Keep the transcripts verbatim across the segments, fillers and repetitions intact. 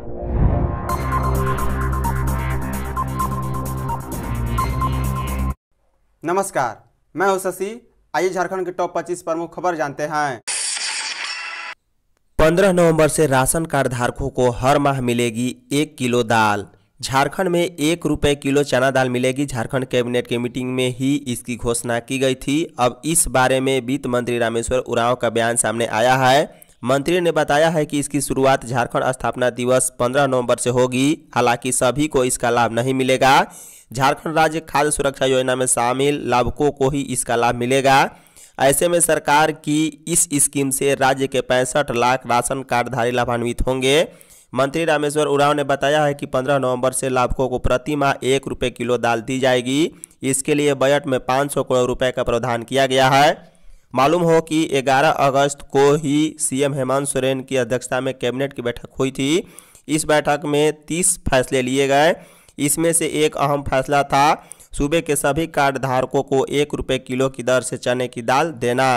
नमस्कार, मैं हूं शशि। आइए झारखंड के टॉप पच्चीस प्रमुख खबर जानते हैं। पंद्रह नवंबर से राशन कार्ड धारकों को हर माह मिलेगी एक किलो दाल। झारखंड में एक रुपए किलो चना दाल मिलेगी। झारखंड कैबिनेट की मीटिंग में ही इसकी घोषणा की गई थी। अब इस बारे में वित्त मंत्री रामेश्वर उरांव का बयान सामने आया है। मंत्री ने बताया है कि इसकी शुरुआत झारखंड स्थापना दिवस पंद्रह नवंबर से होगी। हालांकि सभी को इसका लाभ नहीं मिलेगा। झारखंड राज्य खाद्य सुरक्षा योजना में शामिल लाभुकों को ही इसका लाभ मिलेगा। ऐसे में सरकार की इस स्कीम से राज्य के पैंसठ लाख राशन कार्डधारी लाभान्वित होंगे। मंत्री रामेश्वर उरांव ने बताया है कि पंद्रह नवंबर से लाभुकों को प्रति माह एक रुपये किलो दाल दी जाएगी। इसके लिए बजट में पाँच सौ करोड़ रुपए का प्रावधान किया गया है। मालूम हो कि ग्यारह अगस्त को ही सीएम हेमंत सोरेन की अध्यक्षता में कैबिनेट की बैठक हुई थी। इस बैठक में तीस फैसले लिए गए। इसमें से एक अहम फैसला था सूबे के सभी कार्ड धारकों को एक रुपये किलो की दर से चने की दाल देना।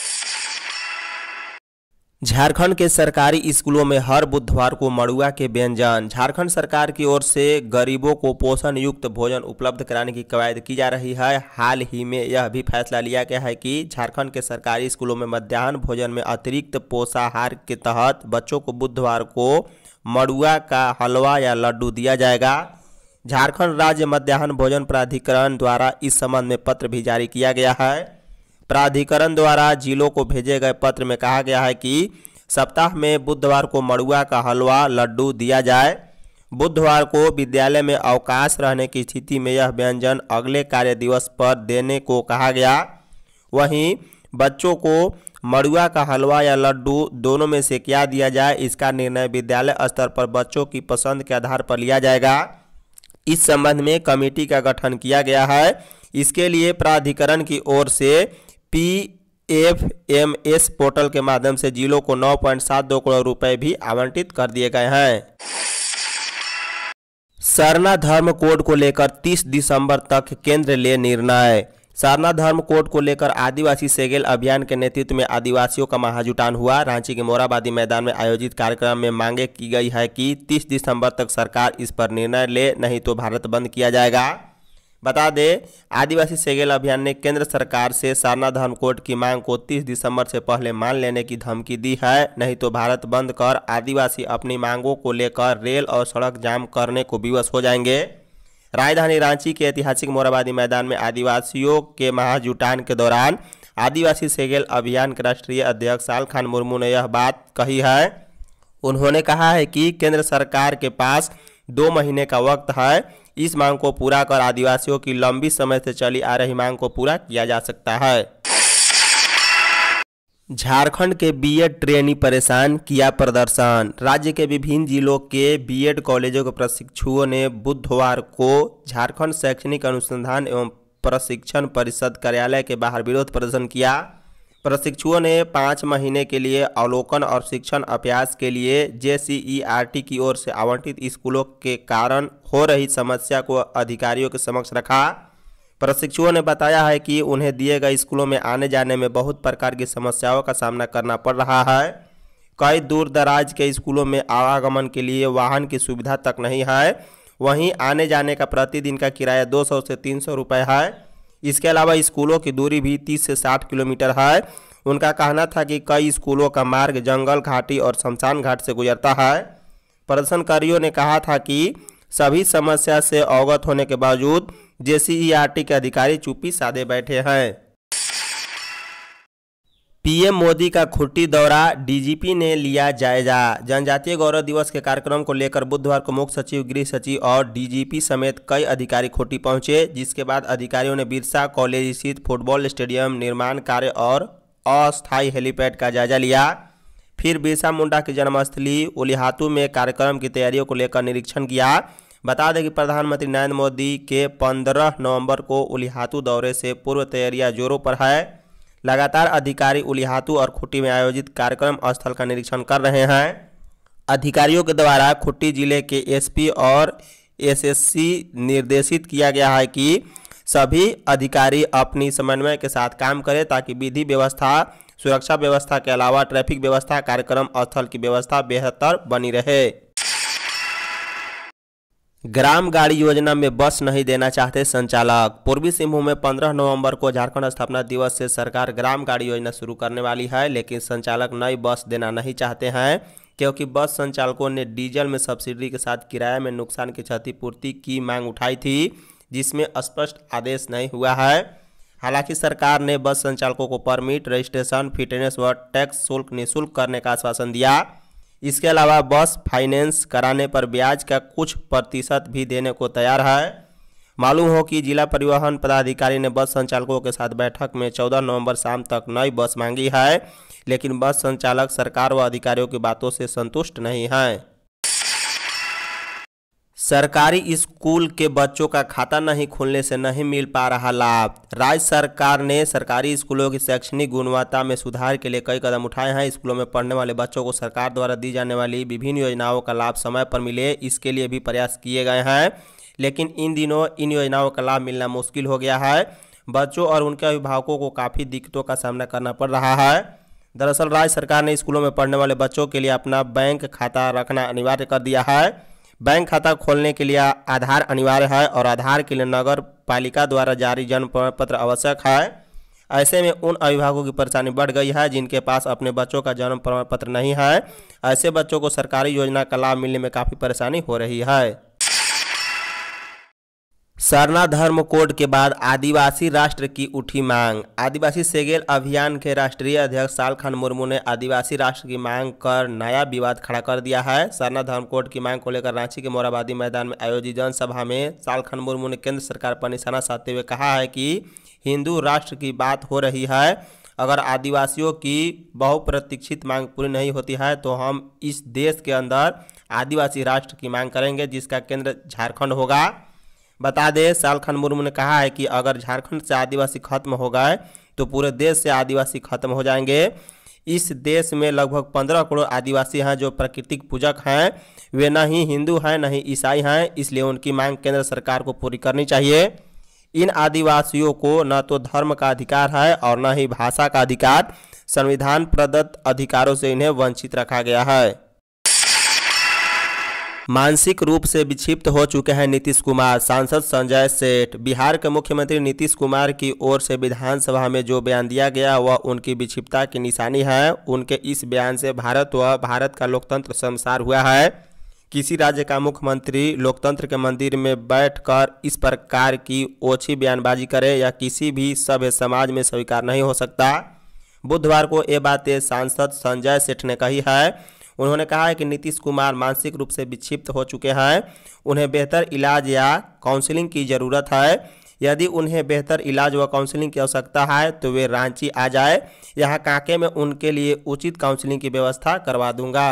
झारखंड के सरकारी स्कूलों में हर बुधवार को मड़ुआ के व्यंजन। झारखंड सरकार की ओर से गरीबों को पोषण युक्त भोजन उपलब्ध कराने की कवायद की जा रही है। हाल ही में यह भी फैसला लिया गया है कि झारखंड के सरकारी स्कूलों में मध्याह्न भोजन में अतिरिक्त पोषाहार के तहत बच्चों को बुधवार को मड़ुआ का हलवा या लड्डू दिया जाएगा। झारखंड राज्य मध्याह्न भोजन प्राधिकरण द्वारा इस संबंध में पत्र भी जारी किया गया है। प्राधिकरण द्वारा जिलों को भेजे गए पत्र में कहा गया है कि सप्ताह में बुधवार को मड़ुआ का हलवा लड्डू दिया जाए। बुधवार को विद्यालय में अवकाश रहने की स्थिति में यह व्यंजन अगले कार्य दिवस पर देने को कहा गया। वहीं बच्चों को मड़ुआ का हलवा या लड्डू दोनों में से क्या दिया जाए, इसका निर्णय विद्यालय स्तर पर बच्चों की पसंद के आधार पर लिया जाएगा। इस संबंध में कमेटी का गठन किया गया है। इसके लिए प्राधिकरण की ओर से P F M S portal के माध्यम से जिलों को नौ पॉइंट सात दो करोड़ रुपए भी आवंटित कर दिए गए हैं। सरना धर्म कोड को लेकर तीस दिसंबर तक केंद्र ले निर्णय। सरना धर्म कोड को लेकर आदिवासी सेगेल अभियान के नेतृत्व में आदिवासियों का महाजुटान हुआ। रांची के मोराबादी मैदान में आयोजित कार्यक्रम में मांगे की गई है कि तीस दिसंबर तक सरकार इस पर निर्णय ले, नहीं तो भारत बंद किया जाएगा। बता दें, आदिवासी सेगेल अभियान ने केंद्र सरकार से सरना धर्म कोड की मांग को तीस दिसंबर से पहले मान लेने की धमकी दी है, नहीं तो भारत बंद कर आदिवासी अपनी मांगों को लेकर रेल और सड़क जाम करने को विवश हो जाएंगे। राजधानी रांची के ऐतिहासिक मोराबादी मैदान में आदिवासियों के महाजुटान के दौरान आदिवासी सेगेल अभियान के राष्ट्रीय अध्यक्ष साल खान मुर्मू ने यह बात कही है। उन्होंने कहा है कि केंद्र सरकार के पास दो महीने का वक्त है। इस मांग को पूरा कर आदिवासियों की लंबी समय से चली आ रही मांग को पूरा किया जा सकता है। झारखंड के बीएड ट्रेनी परेशान, किया प्रदर्शन। राज्य के विभिन्न जिलों के बीएड कॉलेजों के प्रशिक्षुओं ने बुधवार को झारखंड शैक्षणिक अनुसंधान एवं प्रशिक्षण परिषद कार्यालय के बाहर विरोध प्रदर्शन किया। प्रशिक्षुओं ने पाँच महीने के लिए अवलोकन और शिक्षण अभ्यास के लिए जेसीईआरटी की ओर से आवंटित स्कूलों के कारण हो रही समस्या को अधिकारियों के समक्ष रखा। प्रशिक्षुओं ने बताया है कि उन्हें दिए गए स्कूलों में आने जाने में बहुत प्रकार की समस्याओं का सामना करना पड़ रहा है। कई दूर दराज के स्कूलों में आवागमन के लिए वाहन की सुविधा तक नहीं है। वहीं आने जाने का प्रतिदिन का किराया दो सौ से तीन सौ रुपये है। इसके अलावा स्कूलों की दूरी भी तीस से साठ किलोमीटर है। उनका कहना था कि कई स्कूलों का मार्ग जंगल, घाटी और शमशान घाट से गुजरता है। प्रदर्शनकारियों ने कहा था कि सभी समस्या से अवगत होने के बावजूद जेसीईआरटी के अधिकारी चुप्पी साधे बैठे हैं। पीएम मोदी का खुट्टी दौरा, डीजीपी ने लिया जायजा। जनजातीय गौरव दिवस के कार्यक्रम को लेकर बुधवार को मुख्य सचिव, गृह सचिव और डीजीपी समेत कई अधिकारी खुट्टी पहुंचे, जिसके बाद अधिकारियों ने बिरसा कॉलेज स्थित फुटबॉल स्टेडियम निर्माण कार्य और अस्थायी हेलीपैड का जायजा लिया। फिर बिरसा मुंडा की जन्मस्थली उलिहातू में कार्यक्रम की तैयारियों को लेकर निरीक्षण किया। बता दें कि प्रधानमंत्री नरेंद्र मोदी के पंद्रह नवंबर को उलिहातू दौरे से पूर्व तैयारियां जोरों पर है। लगातार अधिकारी उलिहातू और खुट्टी में आयोजित कार्यक्रम स्थल का निरीक्षण कर रहे हैं। अधिकारियों के द्वारा खुट्टी जिले के एसपी और एसएससी निर्देशित किया गया है कि सभी अधिकारी अपनी समन्वय के साथ काम करें ताकि विधि व्यवस्था, सुरक्षा व्यवस्था के अलावा ट्रैफिक व्यवस्था, कार्यक्रम स्थल की व्यवस्था बेहतर बनी रहे। ग्राम गाड़ी योजना में बस नहीं देना चाहते संचालक। पूर्वी सिंहभूम में पंद्रह नवंबर को झारखंड स्थापना दिवस से सरकार ग्राम गाड़ी योजना शुरू करने वाली है, लेकिन संचालक नई बस देना नहीं चाहते हैं क्योंकि बस संचालकों ने डीजल में सब्सिडी के साथ किराए में नुकसान की क्षतिपूर्ति की मांग उठाई थी, जिसमें स्पष्ट आदेश नहीं हुआ है। हालांकि सरकार ने बस संचालकों को परमिट, रजिस्ट्रेशन, फिटनेस व टैक्स शुल्क निःशुल्क करने का आश्वासन दिया। इसके अलावा बस फाइनेंस कराने पर ब्याज का कुछ प्रतिशत भी देने को तैयार है। मालूम हो कि जिला परिवहन पदाधिकारी ने बस संचालकों के साथ बैठक में चौदह नवंबर शाम तक नई बस मांगी है, लेकिन बस संचालक सरकार व अधिकारियों की बातों से संतुष्ट नहीं हैं। सरकारी स्कूल के बच्चों का खाता नहीं खुलने से नहीं मिल पा रहा लाभ। राज्य सरकार ने सरकारी स्कूलों की शैक्षणिक गुणवत्ता में सुधार के लिए कई कदम उठाए हैं। स्कूलों में पढ़ने वाले बच्चों को सरकार द्वारा दी जाने वाली विभिन्न योजनाओं का लाभ समय पर मिले, इसके लिए भी प्रयास किए गए हैं, लेकिन इन दिनों इन योजनाओं का लाभ मिलना मुश्किल हो गया है। बच्चों और उनके अभिभावकों को काफ़ी दिक्कतों का सामना करना पड़ रहा है। दरअसल राज्य सरकार ने स्कूलों में पढ़ने वाले बच्चों के लिए अपना बैंक खाता रखना अनिवार्य कर दिया है। बैंक खाता खोलने के लिए आधार अनिवार्य है और आधार के लिए नगर पालिका द्वारा जारी जन्म प्रमाण पत्र आवश्यक है। ऐसे में उन अभिभावकों की परेशानी बढ़ गई है जिनके पास अपने बच्चों का जन्म प्रमाण पत्र नहीं है। ऐसे बच्चों को सरकारी योजना का लाभ मिलने में काफ़ी परेशानी हो रही है। सरना धर्म कोड के बाद आदिवासी राष्ट्र की उठी मांग। आदिवासी सेगेल अभियान के राष्ट्रीय अध्यक्ष सालखन मुर्मू ने आदिवासी राष्ट्र की मांग कर नया विवाद खड़ा कर दिया है। सरना धर्म कोड की मांग को लेकर रांची के मोराबादी मैदान में आयोजित जनसभा में सालखन मुर्मू ने केंद्र सरकार पर निशाना साधते हुए कहा है कि हिंदू राष्ट्र की बात हो रही है, अगर आदिवासियों की बहुप्रतीक्षित मांग पूरी नहीं होती है तो हम इस देश के अंदर आदिवासी राष्ट्र की मांग करेंगे, जिसका केंद्र झारखंड होगा। बता दें, सालखन मुर्मू ने कहा है कि अगर झारखंड से आदिवासी खत्म हो गए तो पूरे देश से आदिवासी खत्म हो जाएंगे। इस देश में लगभग पंद्रह करोड़ आदिवासी हैं जो प्राकृतिक पूजक हैं। वे न ही हिंदू हैं न ही ईसाई हैं, इसलिए उनकी मांग केंद्र सरकार को पूरी करनी चाहिए। इन आदिवासियों को न तो धर्म का अधिकार है और न ही भाषा का अधिकार। संविधान प्रदत्त अधिकारों से इन्हें वंचित रखा गया है। मानसिक रूप से विक्षिप्त हो चुके हैं नीतीश कुमार। सांसद संजय सेठ। बिहार के मुख्यमंत्री नीतीश कुमार की ओर से विधानसभा में जो बयान दिया गया वह उनकी विक्षिप्तता की निशानी है। उनके इस बयान से भारत व भारत का लोकतंत्र शर्मसार हुआ है। किसी राज्य का मुख्यमंत्री लोकतंत्र के मंदिर में बैठकर इस प्रकार की ओछी बयानबाजी करे या किसी भी सभ्य समाज में स्वीकार नहीं हो सकता। बुधवार को ये बातें सांसद संजय सेठ ने कही है। उन्होंने कहा है कि नीतीश कुमार मानसिक रूप से विक्षिप्त हो चुके हैं। उन्हें बेहतर इलाज या काउंसलिंग की ज़रूरत है। यदि उन्हें बेहतर इलाज व काउंसलिंग की आवश्यकता है तो वे रांची आ जाए। यहाँ कांके में उनके लिए उचित काउंसलिंग की व्यवस्था करवा दूंगा।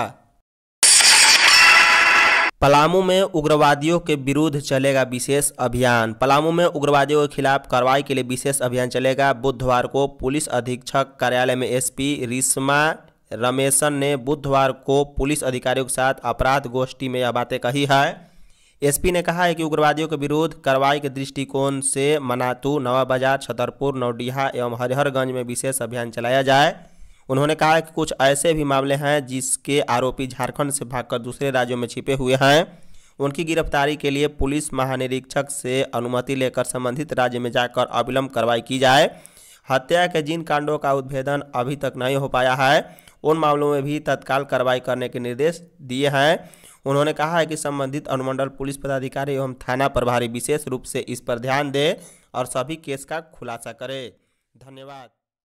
पलामू में उग्रवादियों के विरुद्ध चलेगा विशेष अभियान। पलामू में उग्रवादियों के खिलाफ कार्रवाई के लिए विशेष अभियान चलेगा। बुधवार को पुलिस अधीक्षक कार्यालय में एसपी रिश्मा रमेशन ने बुधवार को पुलिस अधिकारियों के साथ अपराध गोष्ठी में यह बातें कही है। एसपी ने कहा है कि उग्रवादियों के विरुद्ध कार्रवाई के दृष्टिकोण से मनातू, नवा बाजार, छतरपुर, नौडिहा एवं हरिहरगंज में विशेष अभियान चलाया जाए। उन्होंने कहा कि कुछ ऐसे भी मामले हैं जिसके आरोपी झारखंड से भागकर दूसरे राज्यों में छिपे हुए हैं। उनकी गिरफ्तारी के लिए पुलिस महानिरीक्षक से अनुमति लेकर संबंधित राज्य में जाकर अविलंब कार्रवाई की जाए। हत्या के जिन कांडों का उद्भेदन अभी तक नहीं हो पाया है उन मामलों में भी तत्काल कार्रवाई करने के निर्देश दिए हैं। उन्होंने कहा है कि संबंधित अनुमंडल पुलिस पदाधिकारी एवं थाना प्रभारी विशेष रूप से इस पर ध्यान दें और सभी केस का खुलासा करें। धन्यवाद।